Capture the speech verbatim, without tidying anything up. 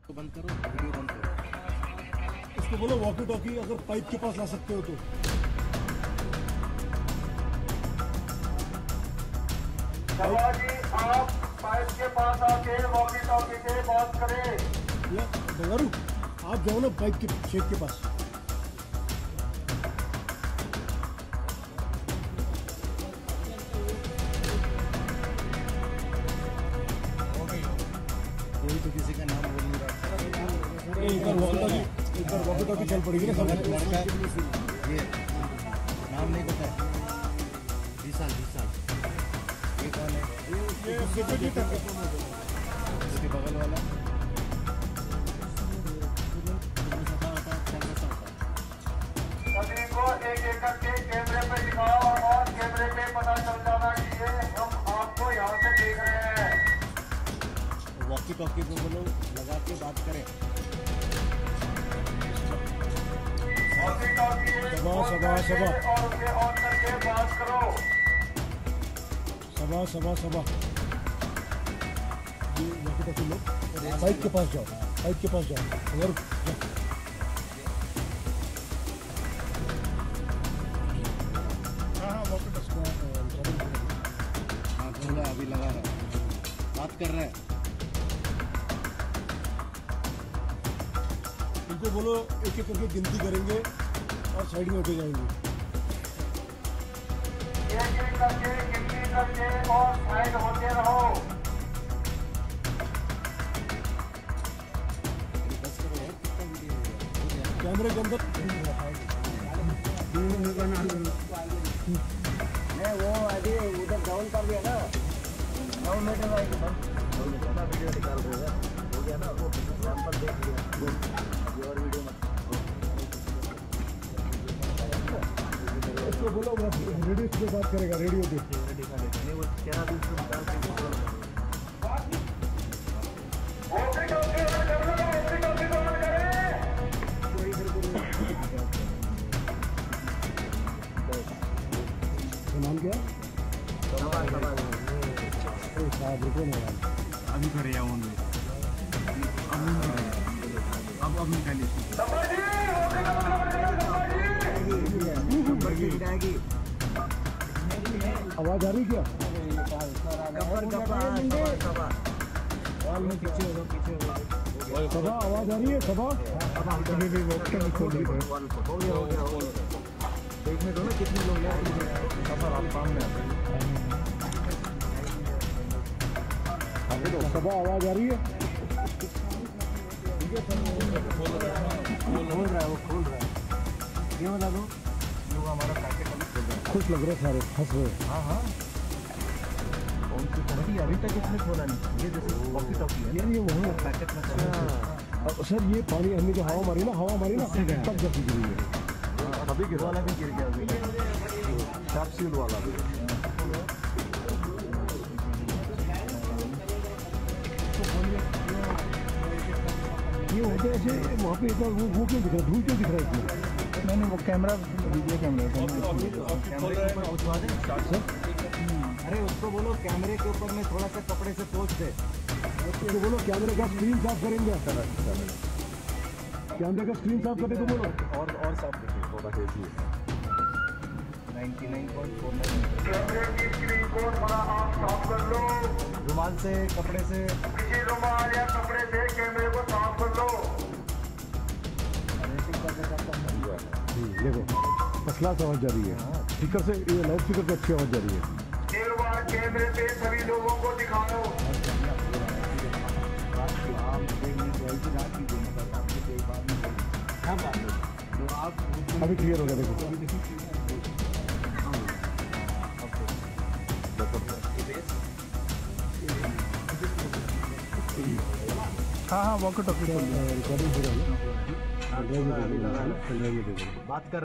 तो बंद करो, वीडियो बंद करो। इसको बोलो वॉकी टॉकी अगर पाइप के पास ला सकते हो तो। जी आप पाइप के पास आके वॉकी टॉकी से बात करें। या बंगारू आप जाओ ना पाइप के शेड के पास। कोई तो किसी का नाम बोल नहीं रहा। एक बार वॉकी टॉकी एक बार वॉकी टॉकी चल पड़ेगी ना सब। लड़का ये नाम नहीं पता है। बीस साल बीस साल ये कौन है? इसके बगल वाला सभी को एक एक करके कैमरे पे दिखाओ और कैमरे पे पता चल जाना चाहिए हम आपको यहाँ से देख रहे हैं। वॉकी टॉकी को बोलो लगा के बात करें। वॉकी टॉकी सभा, सभा, सभा। और उसे ऑन करके बात करो। सभा सभा सभा ये वॉकी टॉकी लो, पाइप के पास जाओ, पाइप के पास जाओ और हाँ वॉकी टॉकी हाँ बोला अभी लगा रहा बात कर रहे हैं। इनको बोलो एक एक करके गिनती करेंगे और साइड में होते जाएंगे। एक एक करके गिनती करके और साइड होते रहो। बस करो यार, कितना वीडियो हो गया? कैमरे के अंदर नहीं वो अभी उधर डाउन कर दिया ना, नौ मीटर आएगी बस वीडियो निकाल रहे हैं, हो गया ना वो सैंपल देख लिया और वीडियो मत। इसको बोलो रेडियो पे बात करेगा, रेडियो पे नहीं वो तेरह दिन से निकाल के वॉकी टॉकी ऑन कर लो, वॉकी टॉकी को ऑन करें। नाम क्या? साहब रुको ना यार, अभी करे या उनमें अब अब निकालिए। समझिए वॉकी टॉकी ऑन करें, समझिए। आवाज आ रही क्या? सभा आवाज आ रही है? सभा देखने दो ना कितने लोग आप काम में आते हैं। सभा आवाज आ रही है? खोल रहा है वो खोल रहा है, ये बता दो लोग हमारा पैकेट अभी खोल रहा है। खुश लग रहे सारे, हंस रहे। हाँ हाँ कौन सी कमेटी अभी तक इसने खोला नहीं, ये जैसे वॉकी टॉकी है यार ये वो पैकेट में अब सर ये पानी हमने जो हवा मारी ना, हवा मारी ना तब जब गिरी है। अभी गिर वाला भी गिर गया अभी कैप्सूल वाला भी। ये होते ऐसे वहाँ पे इतना वो वो क्यों दिख रहा है, धूल क्यों दिख रहा है इसमें? मैंने वो कैमरा वीडियो कैमरा पहुँचवा दे सर। अरे उसको बोलो कैमरे के ऊपर में थोड़ा सा कपड़े से पोंछ दे। तो बोलो कैमरे का स्क्रीन साफ करेंगे, कैमरे का स्क्रीन साफ करने को बोलो। और और साफ देखिए थोड़ा हेजी है निन्यानवे पॉइंट फोर नाइन। कैमरे की स्क्रीन को थोड़ा आप साफ कर लो। रुमाल से कपड़े से किसी रुमाल या कपड़े से कैमरे को साफ कर लो। रेटिंग करके करता है। देखो फसला से आवाज जा रही है, स्पीकर से ये लाउड स्पीकर से अच्छी आवाज जा रही है। एक बार कैमरे पे सभी लोगों को दिखाओ। अभी क्लियर हो गया देखो। हाँ हाँ वॉकी टॉकी रिकॉर्डिंग हो रहा है, बात कर